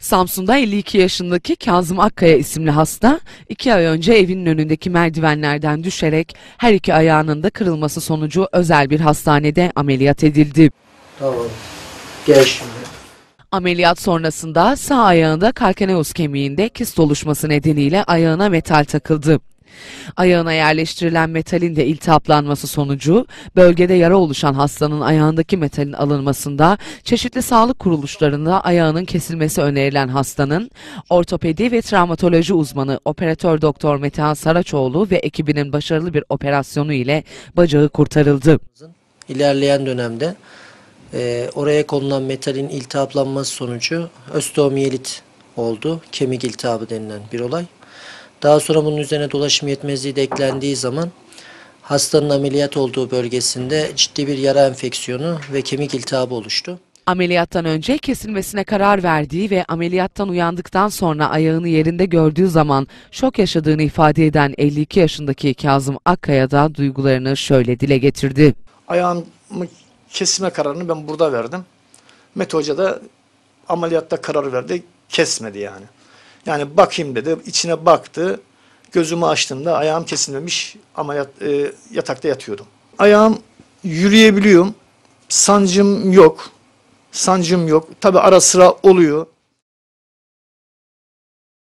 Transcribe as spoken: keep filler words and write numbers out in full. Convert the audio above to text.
Samsun'da elli iki yaşındaki Kazım Akkaya isimli hasta, iki ay önce evinin önündeki merdivenlerden düşerek her iki ayağının da kırılması sonucu özel bir hastanede ameliyat edildi. Tamam, gel şimdi. Ameliyat sonrasında sağ ayağında kalkaneus kemiğinde kist oluşması nedeniyle ayağına metal takıldı. Ayağına yerleştirilen metalin de iltihaplanması sonucu bölgede yara oluşan hastanın ayağındaki metalin alınmasında çeşitli sağlık kuruluşlarında ayağının kesilmesi önerilen hastanın ortopedi ve travmatoloji uzmanı operatör doktor Metehan Saraçoğlu ve ekibinin başarılı bir operasyonu ile bacağı kurtarıldı. İlerleyen dönemde e, oraya konulan metalin iltihaplanması sonucu osteomiyelit oldu. Kemik iltihabı denilen bir olay. Daha sonra bunun üzerine dolaşım yetmezliği de eklendiği zaman hastanın ameliyat olduğu bölgesinde ciddi bir yara enfeksiyonu ve kemik iltihabı oluştu. Ameliyattan önce kesilmesine karar verdiği ve ameliyattan uyandıktan sonra ayağını yerinde gördüğü zaman şok yaşadığını ifade eden elli iki yaşındaki Kazım Akkaya da duygularını şöyle dile getirdi. Ayağımı kesme kararını ben burada verdim. Mete Hoca da ameliyatta karar verdi, kesmedi yani. Yani bakayım dedi, içine baktı, gözümü açtığımda ayağım kesilmemiş, ameliyat, e, yatakta yatıyordum. Ayağım yürüyebiliyorum, sancım yok, sancım yok. Tabii ara sıra oluyor.